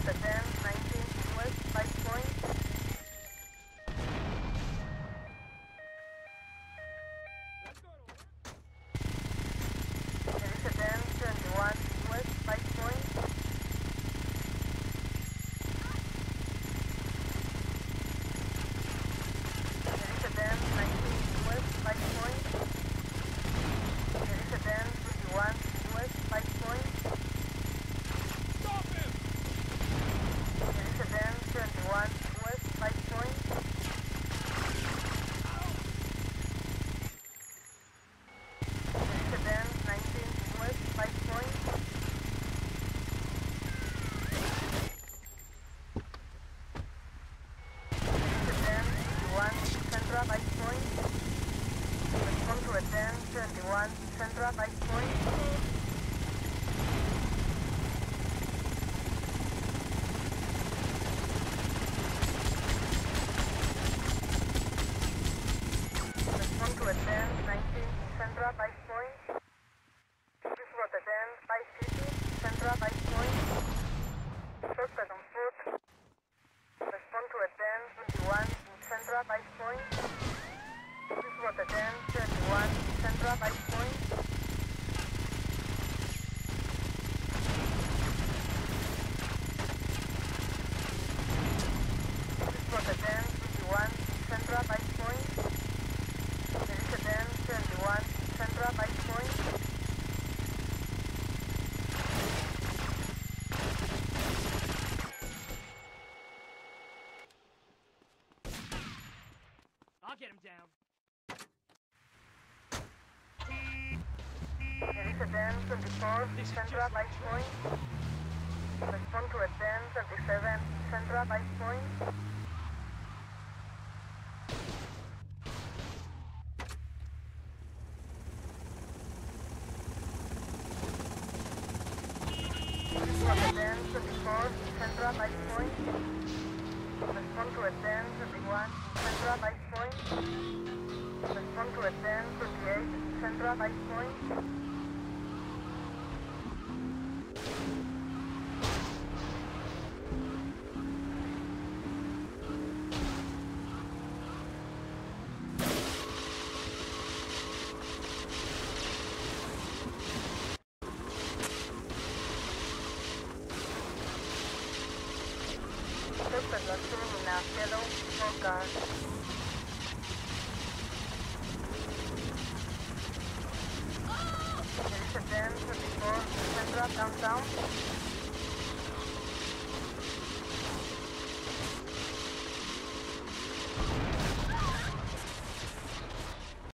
Water 10, 19, west, 5 point. Elisa 10, 21, west, 5 point. Elisa 10, 19, west, 5 point. Elisa 10, 21, west, 5 point. Stop him! Elisa 10, 21, west, 5 point. Elisa 10, 19, west, 5 point. Elisa 10, 21, Central, 5 point. Respond to a 10, 21, Central, 5 point. Respond to a 10, 19, Central, 5 point. This was a 10, 550, Central, 5 point. Suspect on foot. Respond to a 10, 21, Central, 5 point. This was a 10, 21, Central, 5 point. This was a 10, 21, Central, 5 point. There is a 10, 21, Central, 5 point. I'll get him down. There is a 10, 24, Central, 5 point. Respond to a 10, 27, Central, 5 point. This was a 10, 24, Central, 5 point. Respond to a 10, 21, Central, 5 point. Respond to a 10, 28, Central, 5 point. Suspect on Terminal, yellow, 4 cars. There is a 10, 24, Central, downtown.